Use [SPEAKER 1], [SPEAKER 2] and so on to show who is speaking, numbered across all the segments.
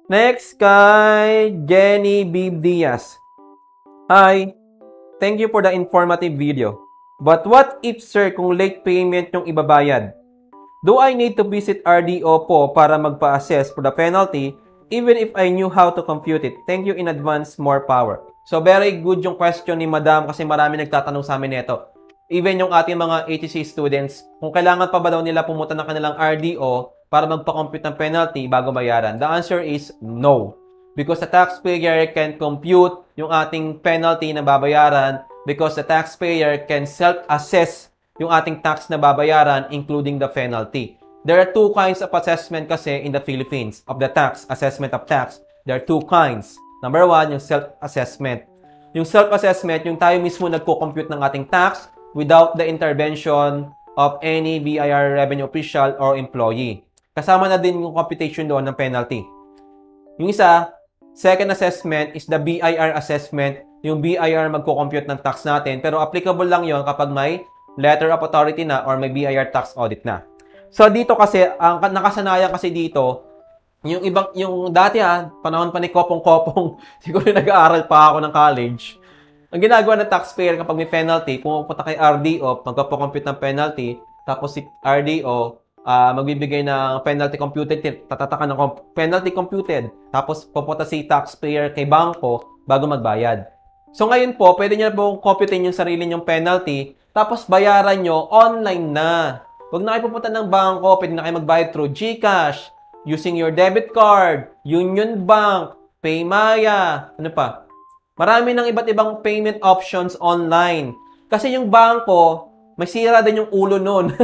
[SPEAKER 1] Next kay Jenny B. Diaz. Hi, thank you for the informative video. But what if, sir, kung late payment yung ibabayad? Do I need to visit RDO po para magpa-assess for the penalty even if I knew how to compute it? Thank you in advance, more power. So, very good yung question ni Madam kasi marami nagtatanong sa amin nito. Even yung ating mga ATC students, kung kailangan pa ba daw nila pumunta ng kanilang RDO para magpa-compute ng penalty bago bayaran? The answer is no. Because the taxpayer can compute yung ating penalty na babayaran because the taxpayer can self-assess yung ating tax na babayaran including the penalty. There are two kinds of assessment kasi in the Philippines of the tax, assessment of tax. There are two kinds. Number one, yung self-assessment. Yung self-assessment, yung tayo mismo nagko-compute ng ating tax without the intervention of any BIR revenue official or employee. Kasama na din yung computation doon ng penalty. Yung isa, second assessment is the BIR assessment. Yung BIR magko-compute ng tax natin pero applicable lang yon kapag may letter of authority na or may BIR tax audit na. So dito kasi ang nakasanayan kasi dito yung dati panahon pa ni Kopong-Kopong, siguro nag-aaral pa ako ng college. Ang ginagawa ng taxpayer kapag may penalty, pumunta kay RDO, magpo-compute ng penalty, tapos si RDO magbibigay ng penalty computed, tatatakan ng penalty computed, tapos pupunta si taxpayer kay bangko bago magbayad. So ngayon po, pwede niyo na po computein yung sarili niyong penalty, tapos bayaran nyo online na. Huwag na kayo pupunta ng bangko, pwede na kayo magbayad through GCash, using your debit card, Union Bank, Paymaya, ano pa? Marami ng iba't ibang payment options online. Kasi yung bangko, may sira din yung ulo nun.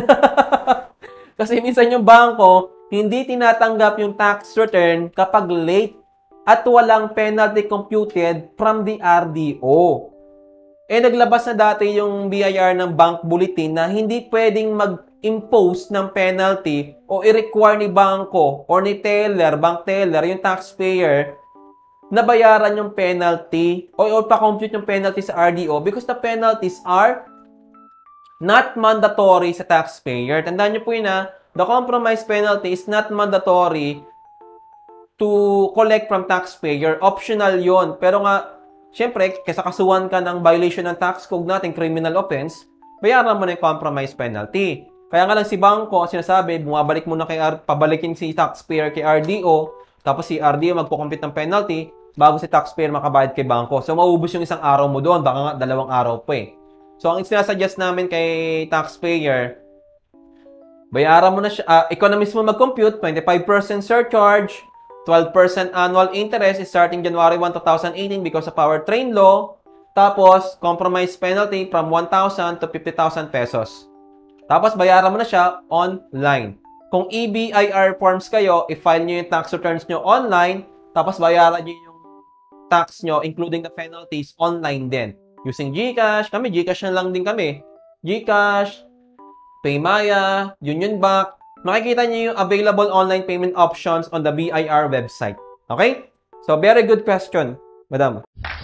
[SPEAKER 1] Kasi minsan yung bangko, hindi tinatanggap yung tax return kapag late at walang penalty computed from the RDO. Naglabas na dati yung BIR ng bank bulletin na hindi pwedeng mag-impose ng penalty o i-require ni bangko or ni teller, bank teller, yung taxpayer, na bayaran yung penalty o pa-compute yung penalty sa RDO because the penalties are not mandatory sa taxpayer. Tandaan nyo po yun the compromise penalty is not mandatory to collect from taxpayer. Optional yon. Pero nga, syempre, kesa kasuhan ka ng violation ng tax code natin, criminal offense, bayaran mo na yung compromise penalty. Kaya nga lang si bangko, sinasabi, bumabalik mo na pabalikin si taxpayer kay RDO, tapos si RDO magpo-compute ng penalty, bago si taxpayer makabayad kay bangko. So, maubos yung isang araw mo doon, baka nga 2 araw pa So, ang sinasuggest namin kay taxpayer, bayaran mo na siya, ikaw na mismo mag-compute, 25% surcharge, 12% annual interest starting January 1, 2018 because of our train law. Tapos, compromise penalty from 1,000 to 50,000 pesos. Tapos, bayaran mo na siya online. Kung EBIR forms kayo, i-file nyo yung tax returns nyo online, tapos bayaran nyo yung tax nyo, including the penalties, online din. Using GCash, GCash na lang din kami. GCash, Paymaya, Union Bank, makikita niyo yung available online payment options on the BIR website. Okay? So, very good question, madam.